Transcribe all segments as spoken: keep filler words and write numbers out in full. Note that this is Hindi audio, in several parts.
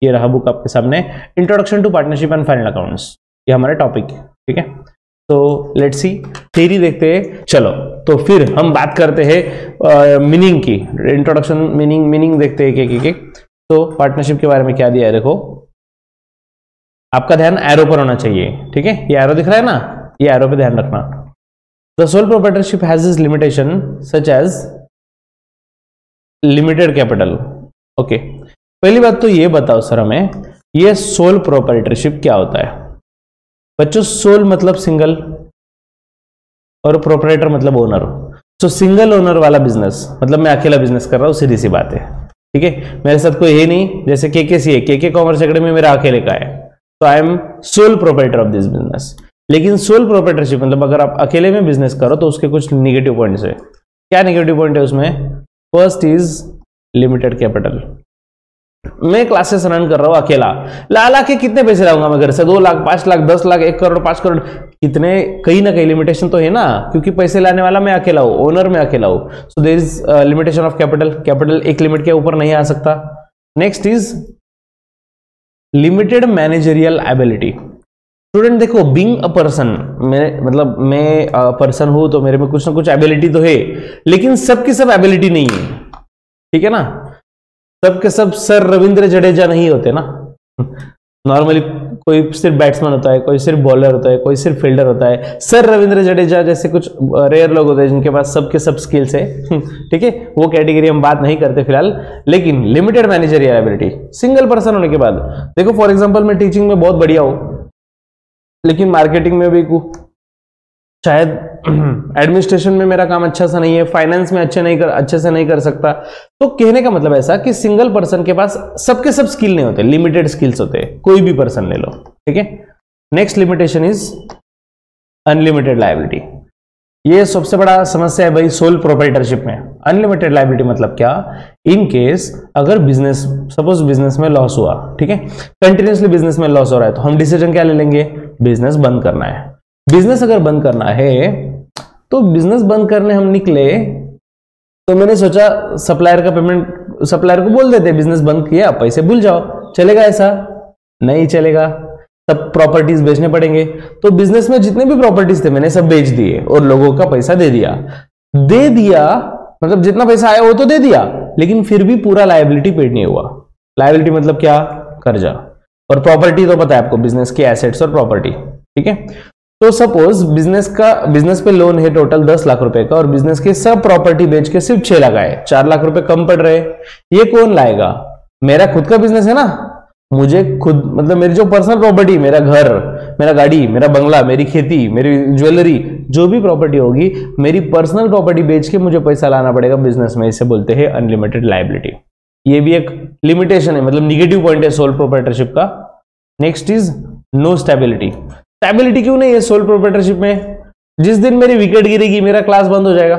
ये रहा बुक आपके सामने, introduction to partnership and final accounts, ये हमारा टॉपिक है, ठीक है। तो लेट्स सी, थ्योरी देखते हैं। चलो तो फिर हम बात करते हैं मीनिंग की, इंट्रोडक्शन मीनिंग मीनिंग देखते हैं एक एक। तो पार्टनरशिप के बारे में क्या दिया है देखो, आपका ध्यान एरो पर होना चाहिए, ठीक है। ये एरो दिख रहा है ना, ये एरो पे ध्यान रखना। The sole proprietorship has this limitation such as limited capital. Okay, पहली बात तो ये बताओ सर हमें, ये सोल प्रोप्राइटरशिप क्या होता है बच्चों? सोल मतलब सिंगल और प्रोप्राइटर मतलब ओनर। सो सिंगल ओनर वाला बिजनेस मतलब मैं अकेला बिजनेस कर रहा हूं, सीधी सी बात है, ठीक है। मेरे साथ कोई है नहीं, जैसे के के सी है, के के कॉमर्स अकेडमी मेरा अकेले का है, तो I am sole proprietor of this business. लेकिन सोल प्रोप्राइटरशिप मतलब अगर आप अकेले में बिजनेस करो तो उसके कुछ निगेटिव पॉइंट्स है। क्या निगेटिव पॉइंट है उसमें? First is limited capital. मैं क्लासेस रन कर रहा हूं अकेला, ला ला के कितने पैसे लाऊंगा मैं घर से? दो लाख, पांच लाख, दस लाख, एक करोड़, पांच करोड़, कितने? कहीं ना कहीं लिमिटेशन तो है ना, क्योंकि पैसे लाने वाला मैं अकेला हूं, ओनर मैं अकेला हूं। So there is limitation of capital. Capital एक लिमिट के ऊपर नहीं आ सकता। Next is limited managerial ability. Student देखो, बीइंग अ पर्सन, मैं मतलब मैं पर्सन हूं तो मेरे में कुछ ना कुछ एबिलिटी तो है, लेकिन सबकी सब एबिलिटी नहीं है, ठीक है ना। सबके सब सर रविंद्र जडेजा नहीं होते ना। नॉर्मली कोई सिर्फ बैट्समैन होता है, कोई सिर्फ बॉलर होता है, कोई सिर्फ फील्डर होता है। सर रविंद्र जडेजा जैसे कुछ रेयर लोग होते हैं जिनके पास सबके सब स्किल्स है, ठीक है। वो कैटेगरी हम बात नहीं करते फिलहाल। लेकिन limited managerial ability, single person होने के बाद देखो, फॉर एग्जांपल मैं टीचिंग में बहुत बढ़िया हूं, लेकिन मार्केटिंग में भी शायद एडमिनिस्ट्रेशन में मेरा काम अच्छा सा नहीं है, फाइनेंस में अच्छे नहीं कर अच्छे से नहीं कर सकता। तो कहने का मतलब ऐसा कि सिंगल पर्सन के पास सबके सब स्किल नहीं होते, लिमिटेड स्किल्स होते हैं। कोई भी पर्सन ले लो, ठीक है। Next limitation is unlimited liability. ये सबसे बड़ा समस्या है भाई सोल प्रोप्राइटरशिप में। अनलिमिटेड लायबिलिटी मतलब क्या? इन केस अगर बिजनेस, सपोज बिजनेस में लॉस हुआ, ठीक है, कंटिन्यूसली बिजनेस में लॉस हो रहा है, तो हम डिसीजन क्या ले लेंगे? बिजनेस बंद करना है। बिजनेस अगर बंद करना है तो बिजनेस बंद करने हम निकले तो मैंने सोचा सप्लायर का पेमेंट, सप्लायर को बोल देते बिजनेस बंद किया, पैसे भूल जाओ। चलेगा ऐसा? नहीं चलेगा, सब प्रॉपर्टीज बेचने पड़ेंगे। तो बिजनेस में जितने भी प्रॉपर्टीज थे मैंने सब बेच दिए और लोगों का पैसा दे दिया। दे दिया मतलब जितना पैसा आया वो तो दे दिया, लेकिन फिर भी पूरा लायबिलिटी पेड नहीं हुआ। लायबिलिटी मतलब क्या? कर्जा। और प्रॉपर्टी तो पता है आपको, बिजनेस के एसेट्स और प्रॉपर्टी, ठीक है। तो सपोज बिजनेस का बिजनेस पे लोन है टोटल दस लाख रुपए का, और बिजनेस के सब प्रॉपर्टी बेच के सिर्फ छह लाख आए, चार लाख रुपए कम पड़ रहे। ये कौन लाएगा? मेरा खुद का बिजनेस है ना, मुझे खुद मतलब मेरी जो पर्सनल प्रॉपर्टी, मेरा घर, मेरा गाड़ी, मेरा बंगला, मेरी खेती, मेरी ज्वेलरी, जो भी प्रॉपर्टी होगी, मेरी पर्सनल प्रॉपर्टी बेच के मुझे पैसा लाना पड़ेगा बिजनेस में। इसे बोलते हैं अनलिमिटेड लायबिलिटी। ये भी एक लिमिटेशन है, मतलब निगेटिव पॉइंट है सोल प्रोप्राइटरशिप का। Next is no stability. Stability क्यों नहीं है सोल प्रोप्राइटरशिप में? जिस दिन मेरी विकेट गिरेगी मेरा क्लास बंद हो जाएगा।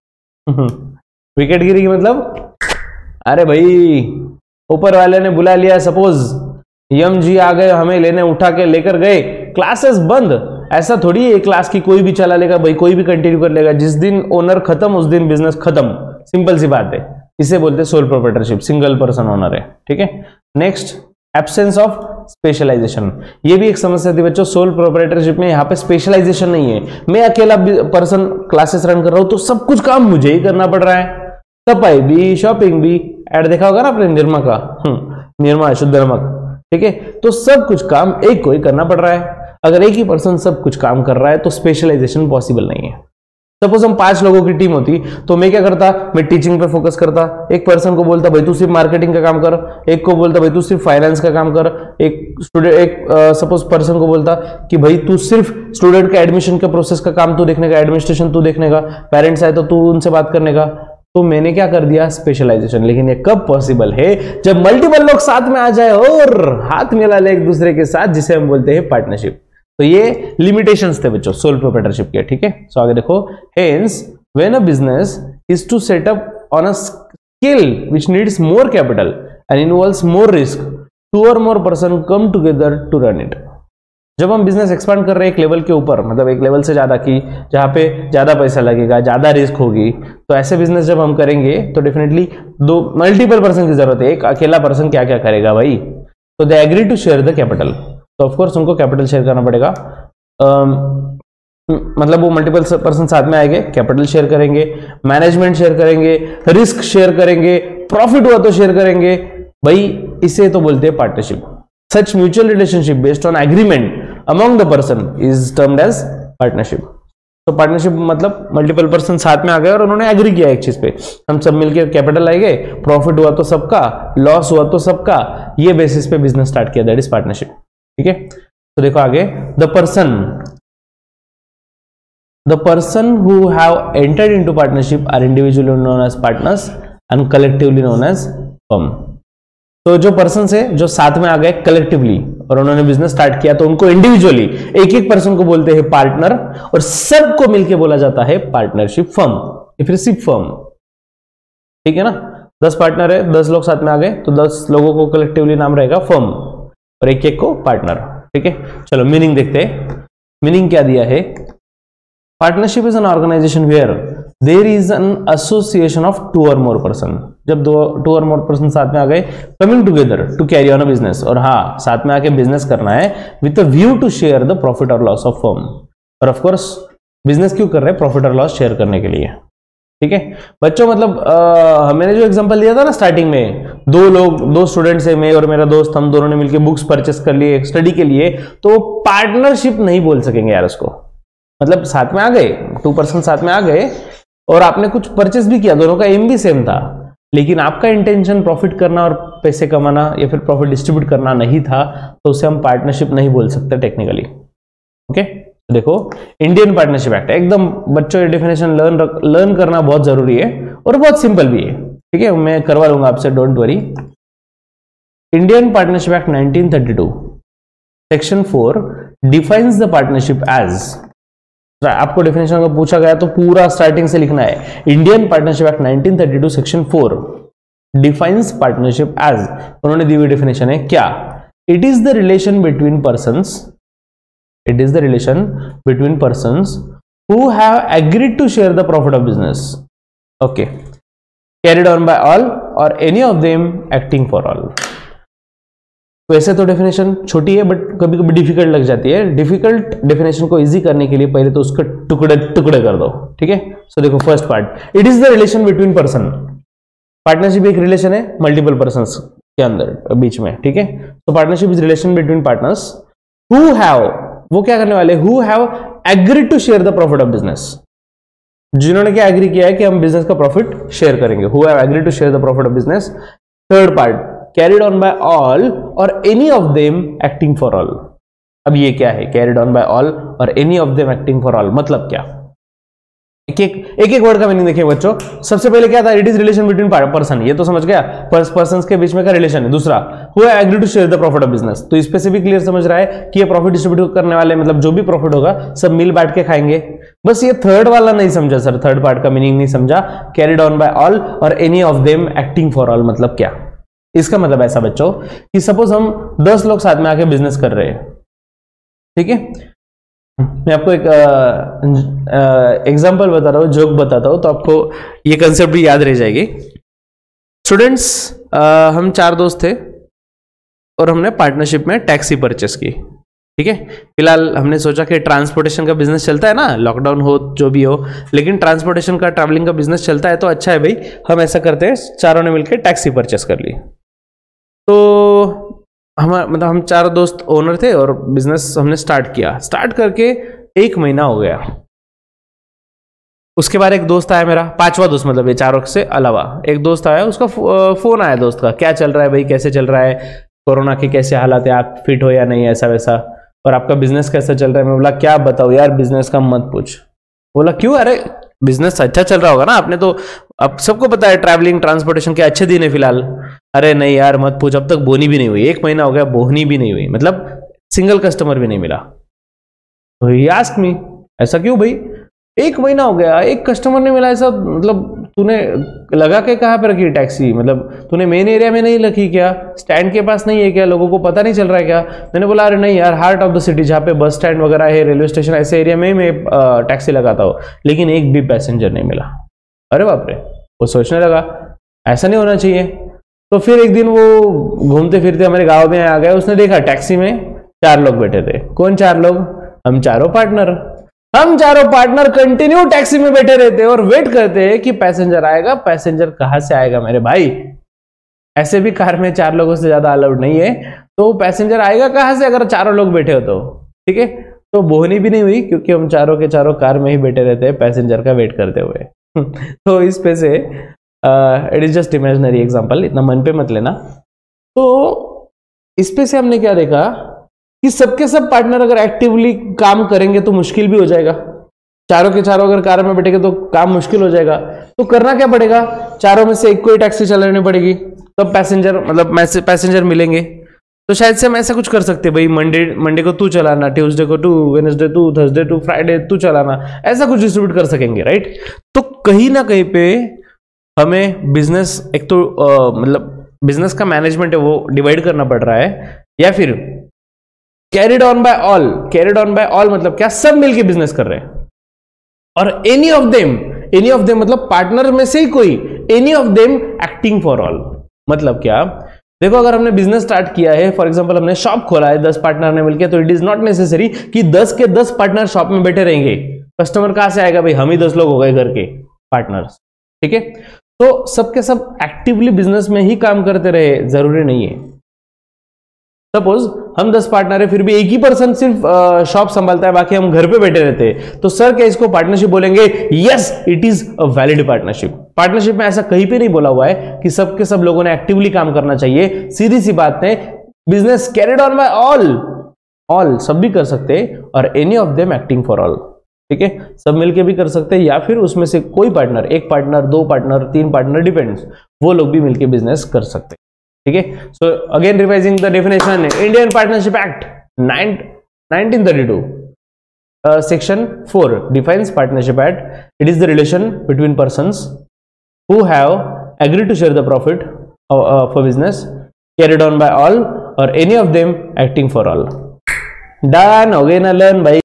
विकेट गिरेगी मतलब, अरे भाई ऊपर वाले ने बुला लिया, सपोज यम जी आ गए, हमें लेने, उठा के लेकर गए, क्लासेस बंद। ऐसा थोड़ी है क्लास की कोई भी चला लेगा भाई, कोई भी कंटिन्यू कर लेगा। जिस दिन ओनर खत्म उस दिन बिजनेस खत्म, सिंपल सी बात है। इसे बोलते हैं sole proprietorship, single person owner है, ठीक है। Next, absence of specialization. ये भी एक समस्या थी बच्चों सोल प्रोप्राइटरशिप में। यहाँ पे स्पेशलाइजेशन नहीं है। मैं अकेला पर्सन क्लासेस रन कर रहा हूं तो सब कुछ काम मुझे ही करना पड़ रहा है, सफाई भी, शॉपिंग भी। ऐड देखा होगा ना आपने निरमा का, निरमा शुद्ध नमक, ठीक है। तो सब कुछ काम एक को ही करना पड़ रहा है। अगर एक ही पर्सन सब कुछ काम कर रहा है तो स्पेशलाइजेशन पॉसिबल नहीं है। सपोज हम पांच लोगों की टीम होती तो मैं क्या करता? मैं टीचिंग पे फोकस करता। एक पर्सन को बोलता भाई तू सिर्फ मार्केटिंग का काम कर, एक को बोलता भाई तू सिर्फ फाइनेंस का काम कर, एक स्टूडेंट एक सपोज पर्सन को बोलता कि भाई तू सिर्फ स्टूडेंट का एडमिशन का प्रोसेस का काम तू देखने का, एडमिनिस्ट्रेशन तू देखने का, पेरेंट्स आए तो तू उनसे बात करने का। तो मैंने क्या कर दिया? स्पेशलाइजेशन। लेकिन ये कब पॉसिबल है? जब मल्टीपल लोग साथ में आ जाए और हाथ मिला ले एक दूसरे के साथ, जिसे हम बोलते हैं पार्टनरशिप। तो ये लिमिटेशंस थे बच्चों सोल प्रोप्राइटरशिप के, ठीक है। सो आगे देखो, hence when a business is to set up on a scale which needs more capital and involves more risk, two or more person come together to run it. जब हम बिजनेस एक्सपांड कर रहे हैं एक लेवल के ऊपर, मतलब एक लेवल से ज्यादा की, जहां पे ज्यादा पैसा लगेगा, ज्यादा रिस्क होगी, तो ऐसे बिजनेस जब हम करेंगे तो डेफिनेटली दो मल्टीपल पर्सन की जरूरत है। एक अकेला पर्सन क्या क्या करेगा भाई? तो they agree to share the capital, तो ऑफकोर्स उनको कैपिटल शेयर करना पड़ेगा। um, मतलब वो मल्टीपल पर्सन साथ में आएंगे, कैपिटल शेयर करेंगे, मैनेजमेंट शेयर करेंगे, रिस्क शेयर करेंगे, प्रॉफिट हुआ तो शेयर करेंगे, भाई इसे तो बोलते हैं partnership. Such mutual relationship based on agreement among the person is termed as partnership. तो पार्टनरशिप मतलब मल्टीपल पर्सन साथ में आ गए और उन्होंने एग्री किया एक चीज पे, हम सब मिलकर कैपिटल लाएंगे, प्रॉफिट हुआ तो सबका, लॉस हुआ तो सबका, ये बेसिस पे बिजनेस स्टार्ट किया, दैट इज पार्टनरशिप। ठीक है, तो देखो आगे, the person the person who have entered into partnership are individually known as partners and collectively known as firm. तो जो पर्सन है जो साथ में आ गए कलेक्टिवली और उन्होंने बिजनेस स्टार्ट किया, तो उनको इंडिविजुअली एक एक पर्सन को बोलते हैं पार्टनर, और सबको मिलके बोला जाता है पार्टनरशिप फर्म या फिर सिप फर्म। ठीक है ना, दस पार्टनर है, दस लोग साथ में आ गए, तो दस लोगों को कलेक्टिवली नाम रहेगा फर्म और एक एक को पार्टनर। ठीक है, चलो मीनिंग देखते हैं। मीनिंग क्या दिया है, partnership is an organization where there is an association of two or more person. जब दो टू और मोर पर्सन साथ में आ गए, coming together to carry on a business, और हाँ साथ में आके बिजनेस करना है with a view to share the profit और लॉस ऑफ फर्म। और ऑफ कोर्स बिजनेस क्यों कर रहे हैं, प्रॉफिट और लॉस शेयर करने के लिए। ठीक है बच्चों, मतलब आ, मैंने जो एग्जांपल दिया था ना स्टार्टिंग में, दो लोग दो स्टूडेंट्स है, मैं और मेरा दोस्त, हम दोनों ने मिलकर बुक्स परचेस कर लिए स्टडी के लिए, तो पार्टनरशिप नहीं बोल सकेंगे यार उसको। मतलब साथ में आ गए, टू पर्सन साथ में आ गए और आपने कुछ परचेस भी किया, दोनों का एम भी सेम था, लेकिन आपका इंटेंशन प्रॉफिट करना और पैसे कमाना या फिर प्रॉफिट डिस्ट्रीब्यूट करना नहीं था, तो उसे हम पार्टनरशिप नहीं बोल सकते टेक्निकली। ओके, तो देखो इंडियन पार्टनरशिप एक्ट, एकदम बच्चों ये डेफिनेशन लर्न लर्न करना बहुत जरूरी है और बहुत सिंपल भी है। ठीक है, मैं करवा लूंगा आपसे, don't worry. Indian Partnership Act nineteen thirty two section four defines the partnership as, आपको डेफिनेशन को पूछा गया तो पूरा स्टार्टिंग से लिखना है। Indian Partnership Act nineteen thirty two section four defines partnership as, उन्होंने दी हुई डेफिनेशन है क्या, it is the relation between persons it is the relation between persons who have agreed to share the profit of business, okay, carried on by all or any of them acting for all. वैसे तो डेफिनेशन छोटी है बट कभी कभी डिफिकल्ट लग जाती है। डिफिकल्ट डेफिनेशन को इजी करने के लिए पहले तो उसके टुकड़े टुकड़े कर दो। ठीक है, सो देखो first part, it is the relation between person. Partnership एक रिलेशन है मल्टीपल पर्संस के अंदर बीच में। ठीक है, तो partnership is relation between partners who have, वो क्या करने वाले, who have agreed to share the profit of business, जिन्होंने क्या एग्री किया है कि हम बिजनेस का प्रॉफिट शेयर करेंगे, who have agreed to share the profit of business. Third part, carried on by all or any of them acting for all। अब ये क्या है, carried on by all और any of them acting for all, मतलब क्या, एक एक एक एक वर्ड का मीनिंग देखिए बच्चों। सबसे पहले क्या था, it is relation between person, ये तो समझ गया, पर्संस के बीच में का रिलेशन है। दूसरा, who have agreed to share the profit of business, तो स्पेसिफिक क्लियर समझ रहा है कि ये प्रॉफिट डिस्ट्रीब्यूट करने वाले, मतलब जो भी प्रॉफिट होगा सब मिल बांट के खाएंगे। बस ये थर्ड वाला नहीं समझा सर, थर्ड पार्ट का मीनिंग नहीं समझा, carried on by all or any of them acting for all, मतलब क्या। इसका मतलब ऐसा बच्चों कि सपोज हम दस लोग साथ में आके बिजनेस कर रहे हैं, ठीक है, मैं आपको एक एग्जांपल बता रहा हूँ, जोक बताता हूँ, तो आपको ये कंसेप्ट भी याद रह जाएगी। स्टूडेंट्स, हम चार दोस्त थे और हमने पार्टनरशिप में टैक्सी परचेस की। ठीक है, फिलहाल हमने सोचा कि ट्रांसपोर्टेशन का बिजनेस चलता है ना, लॉकडाउन हो जो भी हो, लेकिन ट्रांसपोर्टेशन का, ट्रैवलिंग का बिजनेस चलता है तो अच्छा है भाई, हम ऐसा करते हैं, चारों ने मिलकर टैक्सी परचेस कर ली। तो हम मतलब हम चार दोस्त ओनर थे और बिजनेस हमने स्टार्ट किया। स्टार्ट करके एक महीना हो गया, उसके बाद एक दोस्त आया मेरा, पांचवा दोस्त, मतलब ये चारों से अलावा एक दोस्त आया, उसका फोन आया दोस्त का, क्या चल रहा है भाई, कैसे चल रहा है, कोरोना के कैसे हालात है, आप फिट हो या नहीं, ऐसा वैसा, और आपका बिजनेस कैसा चल रहा है। मैं बोला क्या बताऊं यार, बिजनेस का मत पूछ। बोला क्यों, अरे बिजनेस अच्छा चल रहा होगा ना, आपने तो, अब सबको पता है ट्रैवलिंग ट्रांसपोर्टेशन के अच्छे दिन है फिलहाल। अरे नहीं यार मत पूछ, अब तक बोनी भी नहीं हुई, एक महीना हो गया बोहनी भी नहीं हुई, मतलब सिंगल कस्टमर भी नहीं मिला। तो ही आस्क मी, ऐसा क्यों भाई, एक महीना हो गया एक कस्टमर नहीं मिला, ऐसा मतलब तूने लगा के कहाँ पे रखी टैक्सी, मतलब तूने मेन एरिया में नहीं रखी क्या, स्टैंड के पास नहीं है क्या, लोगों को पता नहीं चल रहा है क्या। मैंने बोला अरे नहीं यार, हार्ट ऑफ द सिटी जहाँ पे बस स्टैंड वगैरह है, रेलवे स्टेशन, ऐसे एरिया में मैं टैक्सी लगाता हूँ, लेकिन एक भी पैसेंजर नहीं मिला। अरे बाप रे, वो सोचने लगा ऐसा नहीं होना चाहिए, तो फिर एक दिन वो घूमते फिरते हमारे गांव में आ गया, उसने देखा टैक्सी में चार लोग बैठे थे। कौन चार लोग? हम चारों पार्टनर। हम चारों पार्टनर कंटिन्यू टैक्सी में बैठे रहते और वेट करते हैं कि पैसेंजर आएगा। पैसेंजर कहां से आएगा मेरे भाई? ऐसे भी कार में चार लोगों से ज्यादा अलाउड नहीं है, तो पैसेंजर आएगा कहां से अगर चारों लोग बैठे हो तो? ठीक है, तो बोहनी भी नहीं हुई क्योंकि हम चारों के चारों कार में ही बैठे रहते हैं पैसेंजर का वेट करते हुए। तो इस पे से it is just imaginary example, इतना मन पे मत लेना। तो इस पे से हमने क्या देखा कि सबके सब पार्टनर अगर एक्टिवली काम करेंगे तो मुश्किल भी हो जाएगा। चारों के चारों अगर कार में बैठेंगे तो काम मुश्किल हो जाएगा। तो करना क्या पड़ेगा? चारों में से एक को ही टैक्सी चलानी पड़ेगी, तब पैसेंजर मतलब पैसेंजर मिलेंगे। तो शायद से हम ऐसा कुछ कर सकते हैं, भाई मंडे मंडे को तू चलाना, ट्यूसडे को तू, वेडनेसडे तू, थर्सडे टू फ्राइडे तू चलाना, ऐसा कुछ डिस्ट्रीब्यूट कर सकेंगे, राइट? तो कहीं ना कहीं पे हमें बिजनेस एक तो मतलब बिजनेस का मैनेजमेंट है वो डिवाइड करना पड़ रहा है, या फिर carried on by all. Carried on by all मतलब क्या? सब मिलके बिजनेस कर रहे हैं और any of them, any of them मतलब पार्टनर में से ही कोई, any of them acting for all. मतलब क्या? देखो, अगर हमने बिजनेस स्टार्ट किया है, फॉर एग्जांपल हमने शॉप खोला है दस पार्टनर ने मिलकर, तो इट इज नॉट नेसेसरी कि दस के दस पार्टनर शॉप में बैठे रहेंगे। कस्टमर कहां से आएगा भाई? हम ही दस लोग हो गए घर के पार्टनर्स, ठीक है? तो सबके सब एक्टिवली बिजनेस में ही काम करते रहे, जरूरी नहीं है। सपोज हम दस पार्टनर है, फिर भी एक ही पर्सन सिर्फ शॉप संभालता है, बाकी हम घर पे बैठे रहते हैं, तो सर क्या इसको पार्टनरशिप बोलेंगे? Yes, it is a valid partnership. Partnership में ऐसा कहीं पे नहीं बोला हुआ है कि सबके सब लोगों ने एक्टिवली काम करना चाहिए। सीधी सी बात है, business carried on by all, all सब भी कर सकते हैं, और any of them acting for all, ठीक है? सब मिलके भी कर सकते हैं, या फिर उसमें से कोई पार्टनर, एक पार्टनर, दो पार्टनर, तीन पार्टनर, डिपेंड्स, वो लोग भी मिलके बिजनेस कर सकते हैं, ठीक है? So again revising the definition, Indian Partnership Act nineteen thirty two section four defines partnership at it is the relation between persons who have agreed to share the profit of, uh, for business carried on by all or any of them acting for all. Done, हो गए ना learn भाई।